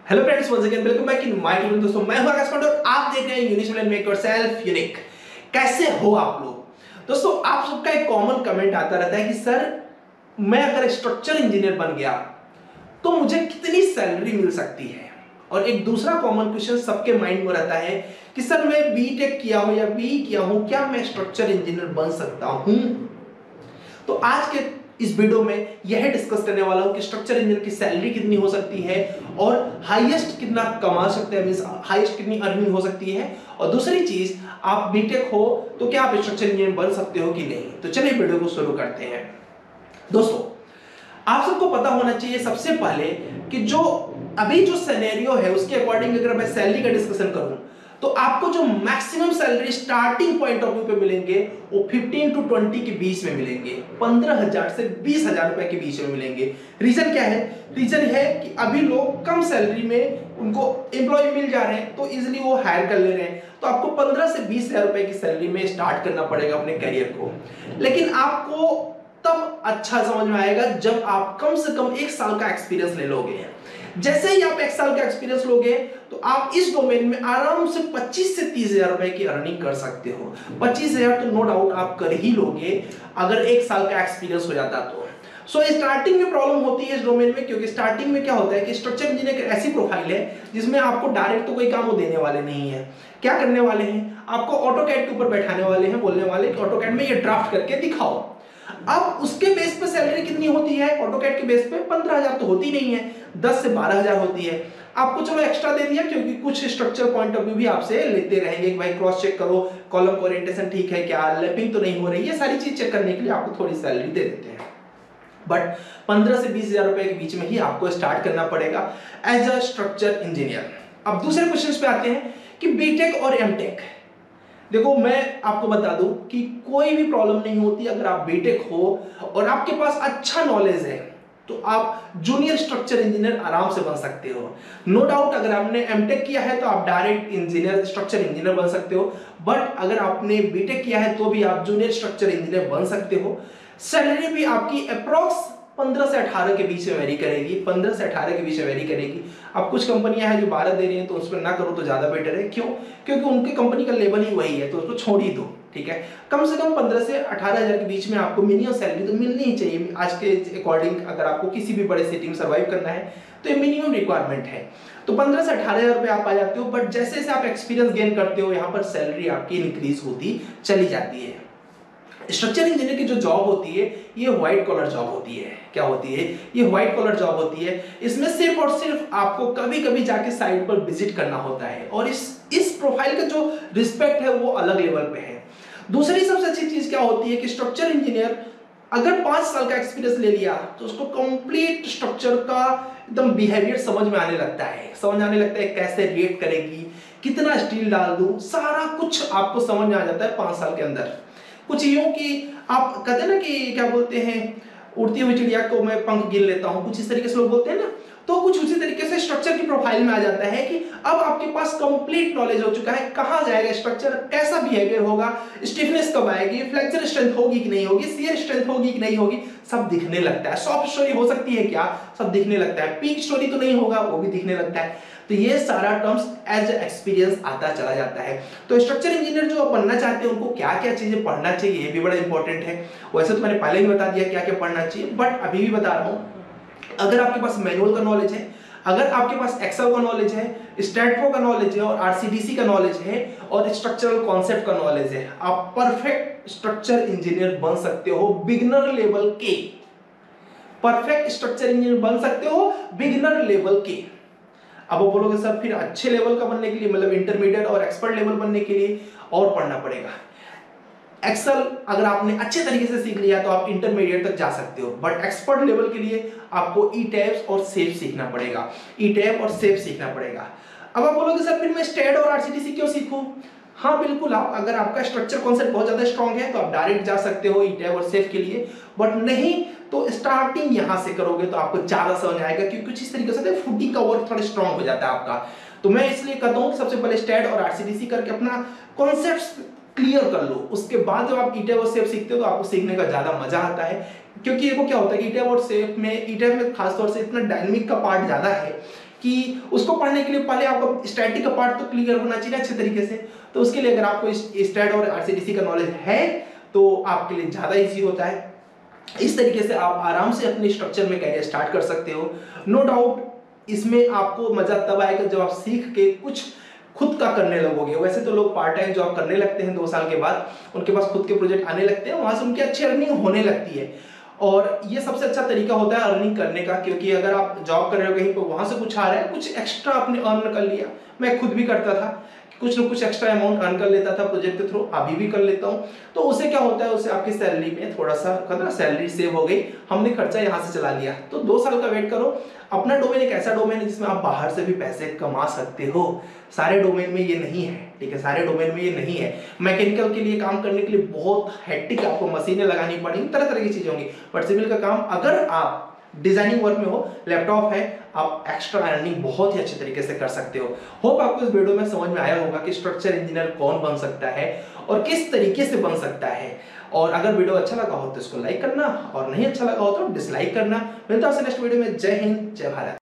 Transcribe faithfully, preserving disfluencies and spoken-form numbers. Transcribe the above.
Hello friends, once again welcome back in my channel. दोस्तों मैं हूं आकाश पांडे और आप देख रहे हैं unique and make yourself unique. कैसे हो आप लोग? दोस्तों आप सबका एक कॉमन कमेंट आता रहता है कि सर मैं अगर स्ट्रक्चर इंजीनियर बन गया तो मुझे कितनी सैलरी मिल सकती है। और एक दूसरा कॉमन क्वेश्चन सबके माइंड में रहता है कि सर मैं बीटेक किया हूं या बी किया हूं, क्या मैं स्ट्रक्चर इंजीनियर बन सकता हूं? तो आज के इस वीडियो में यह डिस्कस करने वाला हूं कि स्ट्रक्चर इंजीनियर की सैलरी कितनी हो सकती है और हाईएस्ट कितना कमा सकते हैं, मींस हाईएस्ट कितनी अर्निंग हो सकती है। और दूसरी चीज, आप बीटेक हो तो क्या आप स्ट्रक्चर इंजीनियर बन सकते हो कि नहीं। तो चलिए वीडियो को शुरू करते हैं। दोस्तों आप सबको पता होना चाहिए सबसे पहले कि जो अभी जो सिनेरियो है उसके अकॉर्डिंग अगर मैं सैलरी का डिस्कशन करूं तो आपको जो maximum salary starting point of view पे मिलेंगे वो पंद्रह टू बीस के बीच में मिलेंगे, पंद्रह हजार से बीस हजार रुपए के बीच में मिलेंगे। रीजन क्या है? रीजन है कि अभी लोग कम सैलरी में उनको एम्प्लॉय मिल जा रहे हैं तो इजिली वो हायर कर ले रहे हैं। तो आपको पंद्रह से बीस हजार रुपए की सैलरी में स्टार्ट करना पड़ेगा अपने करियर को। लेकिन आपको तब अच्छा समझ में आएगा जब आप कम से कम एक साल का एक्सपीरियंस ले लोगे। जैसे ही आप एक साल का एक्सपीरियंस लोगे तो आप इस डोमेन में आराम से पच्चीस से तीस हजार रुपए की अर्निंग कर सकते हो। पच्चीस हजार तो नो डाउट आप कर ही लोगे अगर एक साल का एक्सपीरियंस हो जाता तो। सो so, स्टार्टिंग में प्रॉब्लम होती है इस डोमेन में, क्योंकि स्टार्टिंग में क्या होता है कि स्ट्रक्चर इंजीनियर एक ऐसी प्रोफाइल है जिसमें आपको डायरेक्ट तो कोई काम वो देने वाले नहीं है। क्या करने वाले हैं? आपको ऑटोकैड के ऊपर बैठाने वाले हैं, बोलने वाले कि ऑटोकैड में ये ड्राफ्ट करके दिखाओ। अब उसके बेस पे सैलरी कितनी होती है? ऑटोकैड के बेस पे पंद्रह हजार तो होती नहीं है, दस से बारह हजार होती है। आपको चलो एक्स्ट्रा दे दिया क्योंकि कुछ स्ट्रक्चर पॉइंट ऑफ व्यू भी आपसे लेते रहेंगे कि भाई क्रॉस चेक करो, कॉलम ओरिएंटेशन ठीक है क्या, लैपिंग तो नहीं हो रही है, सारी चीज चेक करने के लिए आपको थोड़ी सैलरी दे देते हैं। बट पंद्रह से बीस हजार रुपए के बीच में ही आपको स्टार्ट करना पड़ेगा एज अ स्ट्रक्चर इंजीनियर। अब दूसरे क्वेश्चन पे आते हैं कि बीटेक और एमटेक। देखो मैं आपको बता दूं कि कोई भी प्रॉब्लम नहीं होती अगर आप बीटेक हो और आपके पास अच्छा नॉलेज है तो आप जूनियर स्ट्रक्चर इंजीनियर आराम से बन सकते हो। नो डाउट अगर आपने एमटेक किया है तो आप डायरेक्ट इंजीनियर स्ट्रक्चर इंजीनियर बन सकते हो, बट अगर आपने बीटेक किया है तो भी आप जूनियर स्ट्रक्चर इंजीनियर बन सकते हो। सैलरी भी आपकी अप्रॉक्स पंद्रह से अठारह के बीच में वेरी करेगी, पंद्रह से अठारह के बीच में वेरी करेगी। अब कुछ कंपनियां हैं जो बारह दे रही हैं तो उस पर ना करो तो ज्यादा बेटर है। क्यों? क्योंकि उनकी कंपनी का लेवल ही वही है तो उसको छोड़ ही दो, ठीक है। कम से कम पंद्रह से अठारह हजार के बीच में आपको मिनिमम सैलरी तो मिलनी ही चाहिए आज के अकॉर्डिंग। अगर आपको किसी भी बड़े सिटी में सर्वाइव करना है तो ये मिनिमम रिक्वायरमेंट है। तो पंद्रह से अठारह हजार रुपए आप आ जाते हो, बट जैसे जैसे आप एक्सपीरियंस गेन करते हो यहाँ पर सैलरी आपकी इंक्रीज होती चली जाती है। स्ट्रक्चर इंजीनियर की जो जॉब होती है ये व्हाइट कॉलर जॉब होती है। क्या होती है? ये व्हाइट कॉलर जॉब होती है। इसमें सिर्फ और सिर्फ आपको कभी कभी जाके साइट पर विजिट करना होता है और इस इस प्रोफाइल का जो रिस्पेक्ट है वो अलग लेवल पे है। दूसरी सबसे अच्छी चीज क्या होती है कि स्ट्रक्चर इंजीनियर अगर पांच साल का एक्सपीरियंस ले लिया तो उसको कंप्लीट स्ट्रक्चर का एकदम बिहेवियर समझ में आने लगता है समझ आने लगता है कैसे रिएक्ट करेगी, कितना स्टील डाल दूं, सारा कुछ आपको समझ में आ जाता है पांच साल के अंदर। कुछ यूं कि आप कहते हैं ना कि क्या बोलते हैं, उड़ती हुई चिड़िया को मैं पंख गिन लेता हूं, कुछ इस तरीके से लोग बोलते हैं ना। तो कुछ उसी तरीके से स्ट्रक्चर की प्रोफाइल में आ जाता है कि अब आपके पास कंप्लीट नॉलेज हो चुका है कहां जाएगा स्ट्रक्चर, कैसा बिहेवियर होगा, स्टिफनेस कब आएगी, फ्लेक्चर स्ट्रेंथ होगी कि नहीं होगी, शियर स्ट्रेंथ होगी कि नहीं होगी, सब दिखने लगता है। सॉफ्ट स्टोरी हो सकती है क्या, सब दिखने लगता है। पीक स्टोरी तो नहीं होगा, वो भी दिखने लगता है। तो ये सारा टर्म्स एज एक्सपीरियंस आता चला जाता है। तो स्ट्रक्चर इंजीनियर जो बनना चाहते हैं उनको क्या क्या चीजें पढ़ना चाहिए ये भी बड़ा इंपॉर्टेंट है। वैसे तो मैंने पहले ही बता दिया क्या क्या पढ़ना चाहिए, बट अभी भी बता रहा हूँ। अगर आपके पास मैनुअल का नॉलेज है, अगर आपके पास एक्सेल का नॉलेज है, स्टैट प्रो का नॉलेज है और आरसीडीसी का नॉलेज है और स्ट्रक्चरल कॉन्सेप्ट का नॉलेज है, आप परफेक्ट स्ट्रक्चर इंजीनियर बन सकते हो बिगिनर लेवल के। परफेक्ट स्ट्रक्चर इंजीनियर बन सकते हो बिगिनर लेवल के। अब वो बोलोगे सर फिर अच्छे लेवल का बनने के लिए, मतलब इंटरमीडिएट और एक्सपर्ट लेवल बनने के लिए और पढ़ना पड़ेगा। एक्सेल अगर आपने अच्छे तरीके से सीख लिया तो आप इंटरमीडिएट तक जा सकते हो, बट एक्सपर्ट लेवल के लिए आपको ई टैब्स और सेफ सीखना पड़ेगा। ई टैब और सेफ सीखना पड़ेगा। अब आप बोलोगे सर फिर मैं स्टैट और आरसीडीसी क्यों सीखूं? हाँ बिल्कुल, आप अगर आपका स्ट्रक्चर कॉन्सेप्ट बहुत ज्यादा स्ट्रांग है तो आप डायरेक्ट जा सकते हो ई टैब और सेफ के लिए, बट नहीं तो स्टार्टिंग यहां से करोगे तो आपको ज्यादा समझ आएगा क्योंकि कुछ इस तरीके से फुटिंग का वर्क थोड़ा स्ट्रांग हो जाता है आपका। तो मैं इसलिए कहता हूं सबसे पहले स्टैट और आरसीडीसी करके अपना कॉन्सेप्ट्स क्लियर कर लो, उसके बाद जब आप ई टैब और सेफ सीखते हो तो आपको सीखने का ज्यादा मजा आता है। क्योंकि देखो क्या होता है कि ई टैब और सेफ में, ई टैब में खासतौर से इतना डायनामिक का पार्ट ज्यादा है कि उसको पढ़ने के लिए पहले आपका स्टैटिक का पार्ट तो क्लियर होना चाहिए अच्छे तरीके से। तो उसके लिए अगर आपको स्टैट और आरसीडीसी का नॉलेज है तो आपके लिए ज़्यादा ईजी होता है। इस तरीके से आप आराम से अपने स्ट्रक्चर में कैरियर स्टार्ट कर सकते हो। नो डाउट इसमें आपको मजा तब आएगा जब आप सीख के कुछ खुद का करने लगोगे। वैसे तो लोग पार्ट टाइम जॉब करने लगते हैं दो साल के बाद, उनके पास खुद के प्रोजेक्ट आने लगते हैं, वहां से उनकी अच्छी अर्निंग होने लगती है। और ये सबसे अच्छा तरीका होता है अर्निंग करने का, क्योंकि अगर आप जॉब कर रहे हो कहीं पर, वहां से कुछ आ रहा है, कुछ एक्स्ट्रा आपने अर्न कर लिया। मैं खुद भी करता था, कुछ न कुछ एक्स्ट्रा अमाउंट अर्न कर लेता था प्रोजेक्ट के थ्रू, अभी भी कर लेता हूं। तो उससे क्या होता है, उससे आपकी सैलरी में थोड़ा सा कहते ना सैलरी सेव हो गई, हमने खर्चा यहाँ से चला लिया। तो दो साल का वेट करो। अपना डोमेन एक ऐसा डोमेन है जिसमें आप बाहर से भी पैसे कमा सकते हो। सारे डोमेन में ये नहीं है, ठीक है, सारे डोमेन में ये नहीं है। मैकेनिकल के लिए काम करने के लिए बहुत हेक्टिक आपको मशीनें लगानी पड़ेंगी, तरह तरह की चीजें होंगी। बट सिविल का काम अगर आप डिजाइनिंग वर्क में हो, लैपटॉप है, आप एक्स्ट्रा अर्निंग बहुत ही अच्छे तरीके से कर सकते हो। होप आपको इस वीडियो में समझ में आया होगा कि स्ट्रक्चर इंजीनियर कौन बन सकता है और किस तरीके से बन सकता है। और अगर वीडियो अच्छा लगा हो तो इसको लाइक करना, और नहीं अच्छा लगा हो तो डिसलाइक करना। मिलता है नेक्स्ट वीडियो में। जय हिंद, जय भारत।